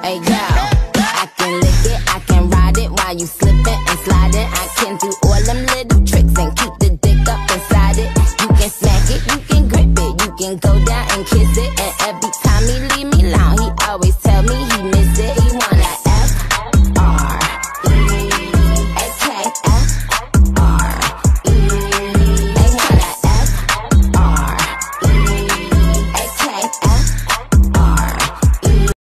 Hey yo, I can lick it, I can ride it while you slipping and sliding. I can do all them little tricks and keep the dick up inside it. You can smack it, you can grip it, you can go down and kiss it. And every time he leave me alone, he always tell me he miss it.